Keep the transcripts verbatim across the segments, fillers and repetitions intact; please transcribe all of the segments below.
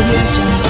Audio Jungle.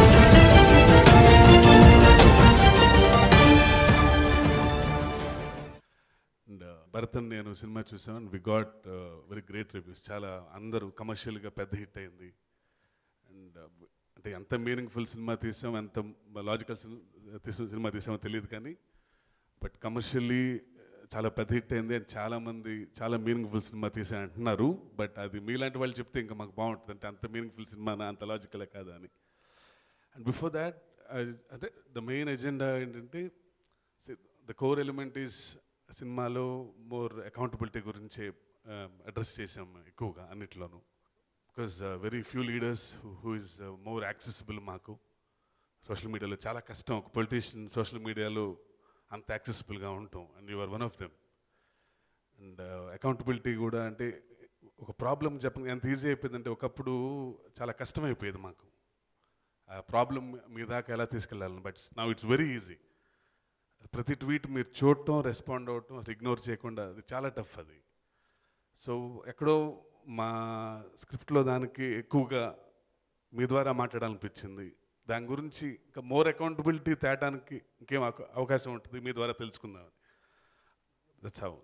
And Bharathan నేను cinema చూసాను and we got very great reviews. చాలా అందరూ కమర్షియల్గా పెద్ద హిట్ అయింది. అండ్ అంటే ఎంత మీనింగ్ఫుల్ సినిమా తీసాం, ఎంత లాజికల్ తీసిన సినిమా తీసామో తెలియదు కానీ బట్ కమర్షియల్లీ చాలా పెద్ద హిట్ అయింది. అండ్ చాలామంది చాలా మీనింగ్ఫుల్ సినిమా తీసా అంటున్నారు. బట్ అది మీలాంటి వాళ్ళు చెప్తే ఇంకా మాకు బాగుంటుంది, అంటే అంత మీనింగ్ఫుల్ సినిమానా, అంత లాజికలే కాదా అని. అండ్ బిఫోర్ దాట్ అంటే ద మెయిన్ ఎజెండా ఏంటంటే ద కోర్ ఎలిమెంట్ ఈజ్ సినిమాలో మోర్ అకౌంటబిలిటీ గురించి అడ్రస్ చేసాం ఎక్కువగా అన్నిట్లోనూ. Because very few leaders who is more accessible మాకు. సోషల్ మీడియాలో చాలా కష్టం ఒక పొలిటీషియన్ సోషల్ మీడియాలో అంత యాక్సెసిబుల్గా ఉంటాం. And you are one of them. And accountability కూడా అంటే ఒక ప్రాబ్లం చెప్ప ఎంత ఈజీ అయిపోయిందంటే ఒకప్పుడు చాలా కష్టమైపోయేది మాకు ఆ ప్రాబ్లం మీ దాకా ఎలా తీసుకెళ్ళాలని. But now it's very easy. ప్రతి ట్వీట్ మీరు చూడటం, రెస్పాండ్ అవ్వటం, అసలు ఇగ్నోర్ చేయకుండా, అది చాలా టఫ్ అది. సో ఎక్కడో మా స్క్రిప్ట్లో దానికి ఎక్కువగా మీ ద్వారా మాట్లాడాలనిపించింది. దాని గురించి ఇంకా మోర్ అకౌంటబిలిటీ తేటానికి ఇంకేం అవకాశం ఉంటుంది మీ ద్వారా తెలుసుకుందామని. That's how.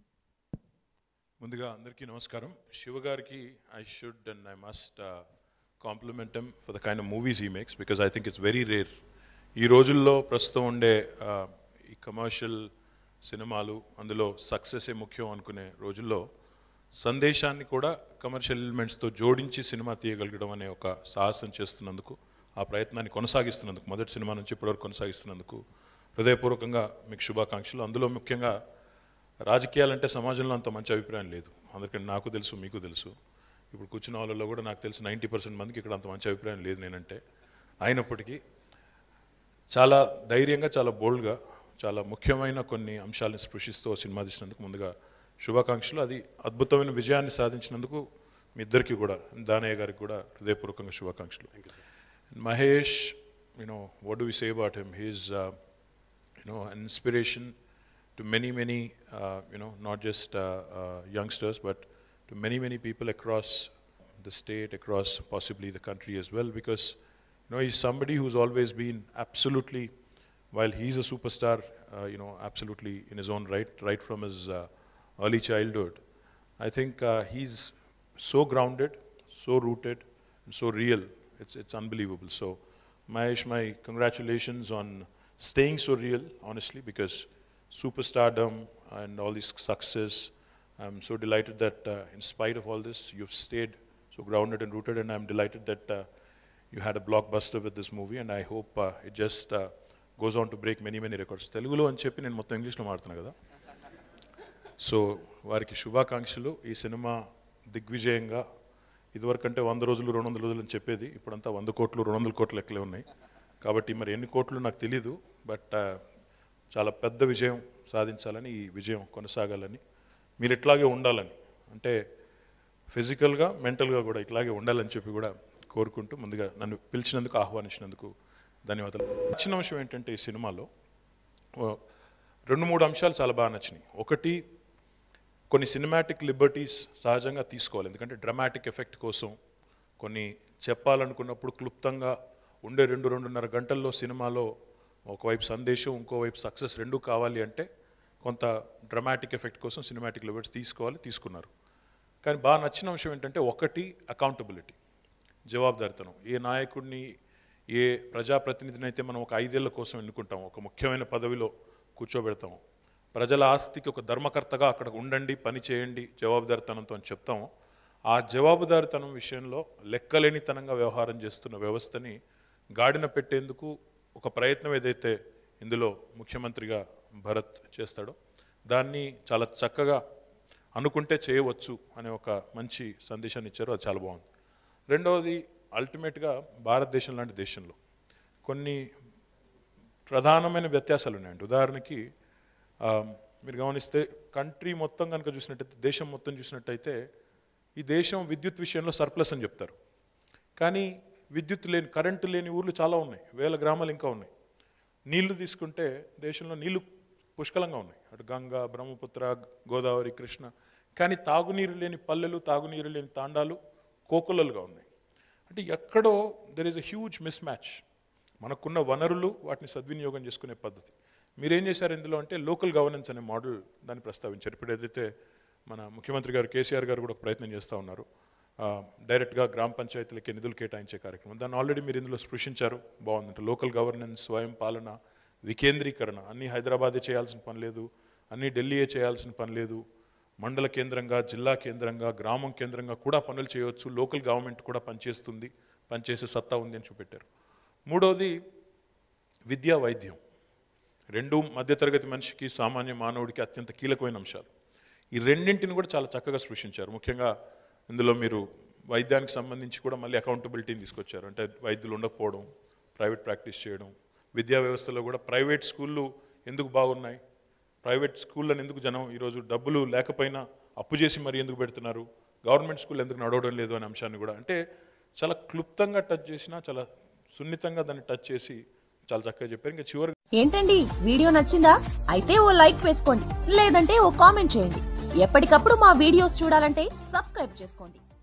ముందుగా అందరికీ నమస్కారం. శివ గారికి I should and I must compliment him for the kind of movies he makes, because I think it's very rare. ఈ రోజుల్లో ప్రస్తుతం ఉండే ఈ కమర్షియల్ సినిమాలు, అందులో సక్సెసే ముఖ్యం అనుకునే రోజుల్లో సందేశాన్ని కూడా కమర్షియల్ ఎలిమెంట్స్తో జోడించి సినిమా తీయగలగడం అనే ఒక సాహసం చేస్తున్నందుకు, ఆ ప్రయత్నాన్ని కొనసాగిస్తున్నందుకు, మొదటి సినిమా నుంచి ఇప్పటివరకు కొనసాగిస్తున్నందుకు హృదయపూర్వకంగా మీకు శుభాకాంక్షలు. అందులో ముఖ్యంగా రాజకీయాలంటే సమాజంలో అంత మంచి అభిప్రాయం లేదు. అందుకని నాకు తెలుసు, మీకు తెలుసు. ఇప్పుడు కూర్చున్న వాళ్ళలో కూడా నాకు తెలుసు నైంటీ పర్సెంట్ మందికి ఇక్కడ అంత మంచి అభిప్రాయం లేదు నేనంటే. అయినప్పటికీ చాలా ధైర్యంగా, చాలా బోల్డ్గా, చాలా ముఖ్యమైన కొన్ని అంశాలను స్పృశిస్తూ సినిమా తీసినందుకు ముందుగా శుభాకాంక్షలు. అది అద్భుతమైన విజయాన్ని సాధించినందుకు మీ ఇద్దరికి కూడా, దానయ్య గారికి కూడా హృదయపూర్వకంగా శుభాకాంక్షలు. Mahesh, you know what do we say about him? He is you know an inspiration to many many you know not just youngsters but to many many people across the state, across possibly the country as well, because you know he's somebody who's always been absolutely, while he's a superstar, uh, you know, absolutely in his own right, right from his uh, early childhood. I think uh, he's so grounded, so rooted, and so real. It's it's unbelievable. So, Mahesh, my congratulations on staying so real, honestly, because superstardom and all this success. I'm so delighted that uh, in spite of all this, you've stayed so grounded and rooted, and I'm delighted that uh, you had a blockbuster with this movie, and I hope uh, it just uh, goes on to break many many records. Telugulo అని చెప్పి నేను మొత్తం ఇంగ్లీష్లో మాట్లాడుతున్నా కదా. So వారికి శుభాకాంక్షలు. ఈ సినిమా దిగ్విజయంగా, ఇదివరకంటే వంద రోజులు రెండు వందల రోజులు అని చెప్పేది, ఇప్పుడంతా వంద కోట్లు రెండు వందల కోట్లు లెక్కలే ఉన్నాయి. కాబట్టి మరి ఎన్ని కోట్లు నాకు తెలీదు, బట్ చాలా పెద్ద విజయం సాధించాలని, ఈ విజయం కొనసాగాలని, మీరు ఇట్లాగే ఉండాలని, అంటే ఫిజికల్గా మెంటల్గా కూడా ఇట్లాగే ఉండాలని చెప్పి కూడా కోరుకుంటూ ముందుగా నన్ను పిలిచినందుకు, ఆహ్వానించినందుకు ధన్యవాదాలు. నచ్చిన అంశం ఏంటంటే ఈ సినిమాలో రెండు మూడు అంశాలు చాలా బాగా నచ్చినాయి. ఒకటి, కొన్ని సినిమాటిక్ లిబర్టీస్ సహజంగా తీసుకోవాలి, ఎందుకంటే డ్రామాటిక్ ఎఫెక్ట్ కోసం కొన్ని చెప్పాలనుకున్నప్పుడు క్లుప్తంగా ఉండే రెండు రెండున్నర గంటల్లో సినిమాలో ఒకవైపు సందేశం, ఇంకోవైపు సక్సెస్ రెండూ కావాలి అంటే కొంత డ్రామాటిక్ ఎఫెక్ట్ కోసం సినిమాటిక్ లిబర్టీస్ తీసుకోవాలి, తీసుకున్నారు. కానీ బాగా నచ్చిన అంశం ఏంటంటే ఒకటి, అకౌంటబిలిటీ, జవాబుదారితనం. ఏ నాయకుడిని, ఏ ప్రజాప్రతినిధిని అయితే మనం ఒక ఐదేళ్ల కోసం ఎన్నుకుంటాం, ఒక ముఖ్యమైన పదవిలో కూర్చోబెడతాము, ప్రజల ఆస్తికి ఒక ధర్మకర్తగా అక్కడ ఉండండి, పని చేయండి జవాబుదారితనంతో అని చెప్తాము, ఆ జవాబుదారితనం విషయంలో లెక్కలేనితనంగా వ్యవహారం చేస్తున్న వ్యవస్థని గాడిన పెట్టేందుకు ఒక ప్రయత్నం ఏదైతే ఇందులో ముఖ్యమంత్రిగా భరత్ చేస్తాడో దాన్ని చాలా చక్కగా అనుకుంటే చేయవచ్చు అనే ఒక మంచి సందేశాన్ని ఇచ్చారు. అది చాలా బాగుంది. రెండవది, అల్టిమేట్గా భారతదేశం లాంటి దేశంలో కొన్ని ప్రధానమైన వ్యత్యాసాలు ఉన్నాయండి. ఉదాహరణకి మీరు గమనిస్తే కంట్రీ మొత్తం కనుక చూసినట్టయితే, దేశం మొత్తం చూసినట్టయితే ఈ దేశం విద్యుత్ విషయంలో సర్ప్లస్ అని చెప్తారు. కానీ విద్యుత్ లేని, కరెంటు లేని ఊర్లు చాలా ఉన్నాయి, వేల గ్రామాలు ఇంకా ఉన్నాయి. నీళ్లు తీసుకుంటే దేశంలో నీళ్లు పుష్కలంగా ఉన్నాయి, అటు గంగా, బ్రహ్మపుత్ర, గోదావరి, కృష్ణ. కానీ తాగునీరు లేని పల్లెలు, తాగునీరు లేని తాండాలు కోకొల్లలుగా ఉన్నాయి. అంటే ఎక్కడో there is a huge mismatch. మనకున్న వనరులు వాటిని సద్వినియోగం చేసుకునే పద్ధతి. మీరేం చేశారు ఇందులో అంటే లోకల్ గవర్నెన్స్ అనే మోడల్ దాన్ని ప్రస్తావించారు. ఇప్పుడు ఏదైతే మన ముఖ్యమంత్రి గారు కేసీఆర్ గారు కూడా ఒక ప్రయత్నం చేస్తూ ఉన్నారు, డైరెక్ట్గా గ్రామ పంచాయతీలకి నిధులు కేటాయించే కార్యక్రమం. దాన్ని ఆల్రెడీ మీరు ఇందులో స్పృశించారు, బాగుందంటే లోకల్ గవర్నెన్స్, స్వయం పాలన, వికేంద్రీకరణ. అన్నీ హైదరాబాదే చేయాల్సిన పని లేదు, అన్నీ ఢిల్లీయే చేయాల్సిన పని లేదు. మండల కేంద్రంగా, జిల్లా కేంద్రంగా, గ్రామం కేంద్రంగా కూడా పనులు చేయవచ్చు, లోకల్ గవర్నమెంట్ కూడా పనిచేస్తుంది, పనిచేసే సత్తా ఉంది అని చూపెట్టారు. మూడవది విద్యా వైద్యం. రెండు మధ్యతరగతి మనిషికి, సామాన్య మానవుడికి అత్యంత కీలకమైన అంశాలు. ఈ రెండింటిని కూడా చాలా చక్కగా స్పృశించారు. ముఖ్యంగా ఇందులో మీరు వైద్యానికి సంబంధించి కూడా మళ్ళీ అకౌంటబిలిటీని తీసుకొచ్చారు. అంటే వైద్యులు ఉండకపోవడం, ప్రైవేట్ ప్రాక్టీస్ చేయడం. విద్యా వ్యవస్థలో కూడా ప్రైవేట్ స్కూళ్ళు ఎందుకు బాగున్నాయి, ప్రైవేట్ స్కూళ్ళని ఎందుకు జనం ఈరోజు డబ్బులు లేకపోయినా అప్పు చేసి మరి ఎందుకు పెడుతున్నారు, గవర్నమెంట్ స్కూల్ ఎందుకు నడవడం లేదు అనే అంశాన్ని కూడా అంటే చాలా క్లుప్తంగా టచ్ చేసినా చాలా సున్నితంగా దాన్ని టచ్ చేసి చాలా చక్కగా చెప్పారు. ఇంకా చివరి ఏంటండి వీడియో నచ్చిందా? అయితే ఓ లైక్ వేసుకోండి, లేదంటే ఓ కామెంట్ చేయండి. ఎప్పటికప్పుడు మా వీడియోస్ చూడాలంటే సబ్స్క్రైబ్ చేసుకోండి.